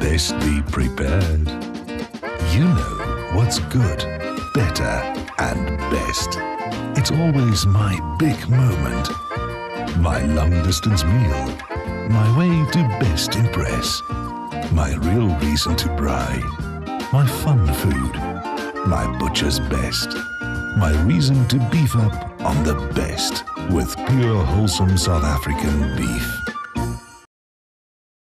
best be prepared. You know what's good, better, and best. It's always my big moment. My long-distance meal. My way to best impress. My real reason to braai. My fun food. My butcher's best. My reason to beef up on the best with pure wholesome South African beef.